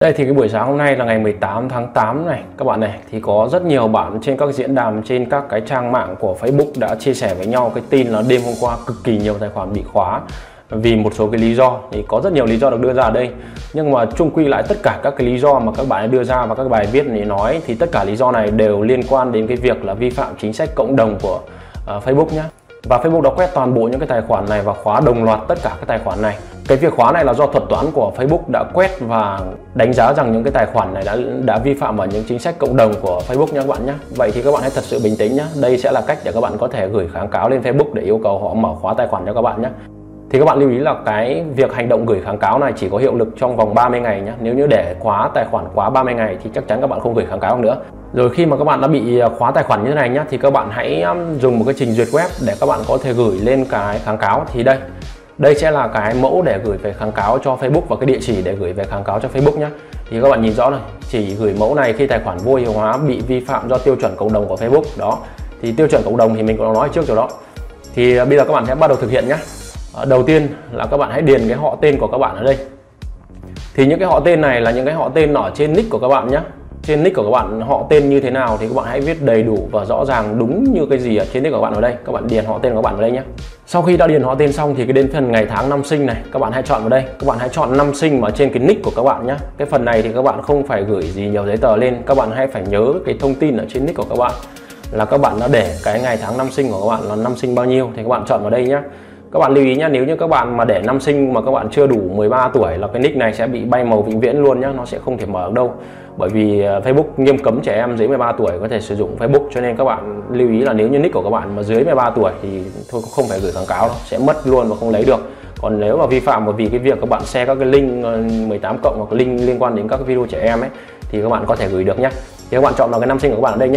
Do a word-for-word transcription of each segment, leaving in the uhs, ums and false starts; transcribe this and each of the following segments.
Đây thì cái buổi sáng hôm nay là ngày mười tám tháng tám này các bạn này, thì có rất nhiều bạn trên các diễn đàn, trên các cái trang mạng của Facebook đã chia sẻ với nhau cái tin là đêm hôm qua cực kỳ nhiều tài khoản bị khóa vì một số cái lý do. Thì có rất nhiều lý do được đưa ra ở đây, nhưng mà chung quy lại tất cả các cái lý do mà các bạn đưa ra và các bài viết này nói thì tất cả lý do này đều liên quan đến cái việc là vi phạm chính sách cộng đồng của uh, Facebook nhé. Và Facebook đã quét toàn bộ những cái tài khoản này và khóa đồng loạt tất cả các tài khoản này. Cái việc khóa này là do thuật toán của Facebook đã quét và đánh giá rằng những cái tài khoản này đã đã vi phạm vào những chính sách cộng đồng của Facebook nha các bạn nhé. Vậy thì các bạn hãy thật sự bình tĩnh nhé. Đây sẽ là cách để các bạn có thể gửi kháng cáo lên Facebook để yêu cầu họ mở khóa tài khoản cho các bạn nhé. Thì các bạn lưu ý là cái việc hành động gửi kháng cáo này chỉ có hiệu lực trong vòng ba mươi ngày nhé. Nếu như để khóa tài khoản quá ba mươi ngày thì chắc chắn các bạn không gửi kháng cáo nữa. Rồi khi mà các bạn đã bị khóa tài khoản như thế này nhé, thì các bạn hãy dùng một cái trình duyệt web để các bạn có thể gửi lên cái kháng cáo. Thì đây Đây sẽ là cái mẫu để gửi về kháng cáo cho Facebook và cái địa chỉ để gửi về kháng cáo cho Facebook nhé. Thì các bạn nhìn rõ này, chỉ gửi mẫu này khi tài khoản vô hiệu hóa bị vi phạm do tiêu chuẩn cộng đồng của Facebook. Đó, thì tiêu chuẩn cộng đồng thì mình cũng nói trước rồi đó. Thì bây giờ các bạn sẽ bắt đầu thực hiện nhé. Đầu tiên là các bạn hãy điền cái họ tên của các bạn ở đây. Thì những cái họ tên này là những cái họ tên ở trên nick của các bạn nhé. Trên nick của các bạn họ tên như thế nào thì các bạn hãy viết đầy đủ và rõ ràng đúng như cái gì ở trên nick của các bạn ở đây. Các bạn điền họ tên của các bạn ở đây nhé. Sau khi đã điền họ tên xong thì cái đến phần ngày tháng năm sinh này, các bạn hãy chọn vào đây. Các bạn hãy chọn năm sinh mà trên cái nick của các bạn nhé. Cái phần này thì các bạn không phải gửi gì nhiều giấy tờ lên. Các bạn hãy phải nhớ cái thông tin ở trên nick của các bạn là các bạn đã để cái ngày tháng năm sinh của các bạn là năm sinh bao nhiêu thì các bạn chọn vào đây nhé. Các bạn lưu ý nhé, nếu như các bạn mà để năm sinh mà các bạn chưa đủ mười ba tuổi là cái nick này sẽ bị bay màu vĩnh viễn luôn nhé, nó sẽ không thể mở được đâu. Bởi vì Facebook nghiêm cấm trẻ em dưới mười ba tuổi có thể sử dụng Facebook, cho nên các bạn lưu ý là nếu như nick của các bạn mà dưới mười ba tuổi thì thôi không phải gửi kháng cáo đâu, sẽ mất luôn và không lấy được. Còn nếu mà vi phạm bởi vì cái việc các bạn share các cái link mười tám cộng hoặc link liên quan đến các cái video trẻ em ấy thì các bạn có thể gửi được nhé. Thì các bạn chọn vào cái năm sinh của các bạn ở đây nhé.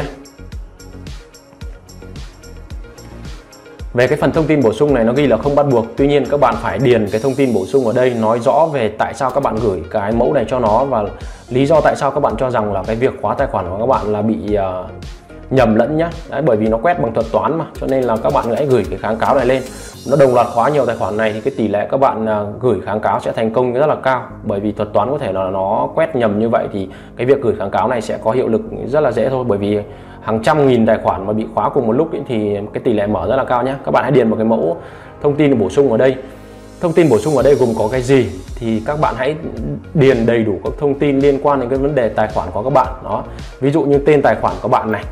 Về cái phần thông tin bổ sung này nó ghi là không bắt buộc, tuy nhiên các bạn phải điền cái thông tin bổ sung ở đây nói rõ về tại sao các bạn gửi cái mẫu này cho nó và lý do tại sao các bạn cho rằng là cái việc khóa tài khoản của các bạn là bị uh, nhầm lẫn nhá. Đấy, bởi vì nó quét bằng thuật toán mà, cho nên là các bạn hãy gửi cái kháng cáo này lên. Nó đồng loạt khóa nhiều tài khoản này thì cái tỷ lệ các bạn uh, gửi kháng cáo sẽ thành công rất là cao, bởi vì thuật toán có thể là nó quét nhầm như vậy thì cái việc gửi kháng cáo này sẽ có hiệu lực rất là dễ thôi, bởi vì hàng trăm nghìn tài khoản mà bị khóa cùng một lúc ấy, thì cái tỷ lệ mở rất là cao nhé. Các bạn hãy điền một cái mẫu thông tin bổ sung ở đây. Thông tin bổ sung ở đây gồm có cái gì thì các bạn hãy điền đầy đủ các thông tin liên quan đến cái vấn đề tài khoản của các bạn đó. Ví dụ như tên tài khoản của bạn này,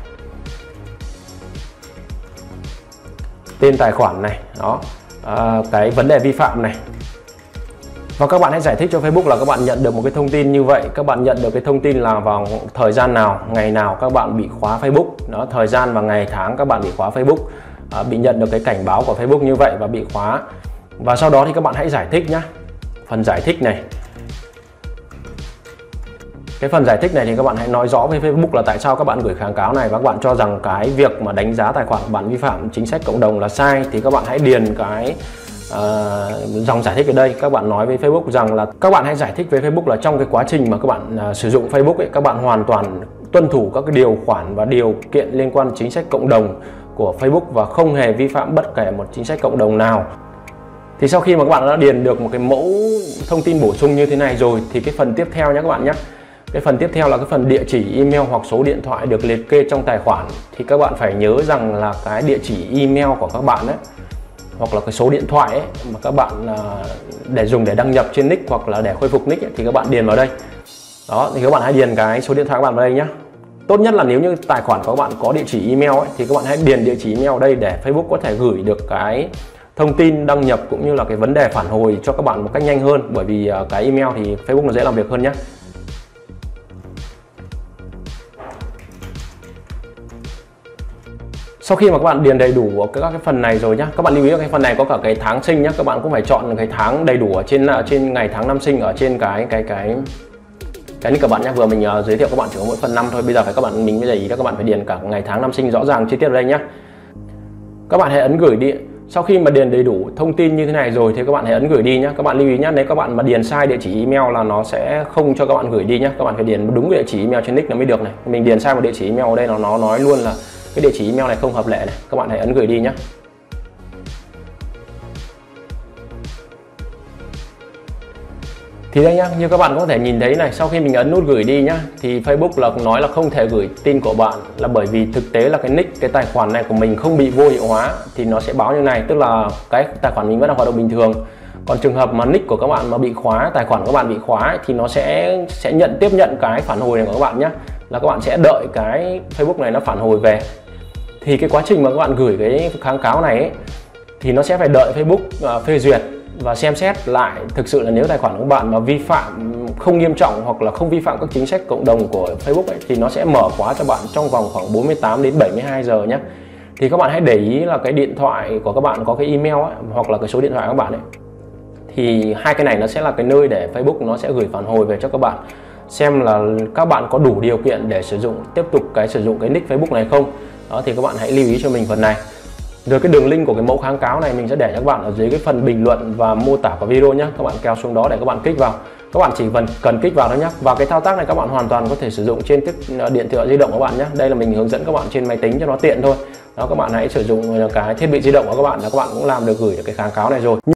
tên tài khoản này đó, à, cái vấn đề vi phạm này. Và các bạn hãy giải thích cho Facebook là các bạn nhận được một cái thông tin như vậy, các bạn nhận được cái thông tin là vào thời gian nào, ngày nào các bạn bị khóa Facebook, đó, thời gian và ngày tháng các bạn bị khóa Facebook, à, bị nhận được cái cảnh báo của Facebook như vậy và bị khóa. Và sau đó thì các bạn hãy giải thích nhá. Phần giải thích này, cái phần giải thích này thì các bạn hãy nói rõ với Facebook là tại sao các bạn gửi kháng cáo này và các bạn cho rằng cái việc mà đánh giá tài khoản của bạn vi phạm chính sách cộng đồng là sai, thì các bạn hãy điền cái Uh, dòng giải thích ở đây. Các bạn nói với Facebook rằng là các bạn hãy giải thích với Facebook là trong cái quá trình mà các bạn uh, sử dụng Facebook ấy, các bạn hoàn toàn tuân thủ các cái điều khoản và điều kiện liên quan chính sách cộng đồng của Facebook và không hề vi phạm bất kể một chính sách cộng đồng nào. Thì sau khi mà các bạn đã điền được một cái mẫu thông tin bổ sung như thế này rồi thì cái phần tiếp theo nhé các bạn nhé. Cái phần tiếp theo là cái phần địa chỉ email hoặc số điện thoại được liệt kê trong tài khoản. Thì các bạn phải nhớ rằng là cái địa chỉ email của các bạn ấy hoặc là cái số điện thoại ấy, mà các bạn uh, để dùng để đăng nhập trên nick hoặc là để khôi phục nick ấy, thì các bạn điền vào đây. Đó, thì các bạn hãy điền cái số điện thoại các bạn vào đây nhé. Tốt nhất là nếu như tài khoản của các bạn có địa chỉ email ấy, thì các bạn hãy điền địa chỉ email ở đây để Facebook có thể gửi được cái thông tin đăng nhập cũng như là cái vấn đề phản hồi cho các bạn một cách nhanh hơn, bởi vì uh, cái email thì Facebook nó dễ làm việc hơn nhé. Sau khi mà các bạn điền đầy đủ các cái phần này rồi nhá, các bạn lưu ý là cái phần này có cả cái tháng sinh nhá, các bạn cũng phải chọn cái tháng đầy đủ ở trên trên ngày tháng năm sinh ở trên cái cái cái cái nick các bạn nhé. Vừa mình uh, giới thiệu các bạn chỉ có mỗi phần năm thôi, bây giờ phải các bạn mình bây giờ ý là các bạn phải điền cả ngày tháng năm sinh rõ ràng chi tiết ở đây nhá. Các bạn hãy ấn gửi đi. Sau khi mà điền đầy đủ thông tin như thế này rồi thì các bạn hãy ấn gửi đi nhá. Các bạn lưu ý nhá, nếu các bạn mà điền sai địa chỉ email là nó sẽ không cho các bạn gửi đi nhá. Các bạn phải điền đúng địa chỉ email trên nick nó mới được này. Mình điền sai một địa chỉ email ở đây nó nó nói luôn là cái địa chỉ email này không hợp lệ này. Các bạn hãy ấn gửi đi nhé. Thì đây nhá, như các bạn có thể nhìn thấy này, sau khi mình ấn nút gửi đi nhá, thì Facebook là nói là không thể gửi tin của bạn, là bởi vì thực tế là cái nick, cái tài khoản này của mình không bị vô hiệu hóa, thì nó sẽ báo như này, tức là cái tài khoản mình vẫn đang hoạt động bình thường. Còn trường hợp mà nick của các bạn mà bị khóa, tài khoản của các bạn bị khóa ấy, thì nó sẽ sẽ nhận tiếp nhận cái phản hồi này của các bạn nhé, là các bạn sẽ đợi cái Facebook này nó phản hồi về. Thì cái quá trình mà các bạn gửi cái kháng cáo này ấy, thì nó sẽ phải đợi Facebook uh, phê duyệt và xem xét lại thực sự là nếu tài khoản của các bạn mà vi phạm không nghiêm trọng hoặc là không vi phạm các chính sách cộng đồng của Facebook ấy, thì nó sẽ mở khóa cho bạn trong vòng khoảng bốn mươi tám đến bảy mươi hai giờ nhé. Thì các bạn hãy để ý là cái điện thoại của các bạn có cái email ấy, hoặc là cái số điện thoại của các bạn ấy, thì hai cái này nó sẽ là cái nơi để Facebook nó sẽ gửi phản hồi về cho các bạn, xem là các bạn có đủ điều kiện để sử dụng tiếp tục cái sử dụng cái nick Facebook này không. Đó, thì các bạn hãy lưu ý cho mình phần này. Rồi cái đường link của cái mẫu kháng cáo này mình sẽ để cho các bạn ở dưới cái phần bình luận và mô tả của video nhé. Các bạn kéo xuống đó để các bạn kích vào. Các bạn chỉ cần cần kích vào đó nhé. Và cái thao tác này các bạn hoàn toàn có thể sử dụng trên chiếc điện thoại di động của các bạn nhé. Đây là mình hướng dẫn các bạn trên máy tính cho nó tiện thôi. Đó, các bạn hãy sử dụng cái thiết bị di động của các bạn là các bạn cũng làm được gửi được cái kháng cáo này rồi.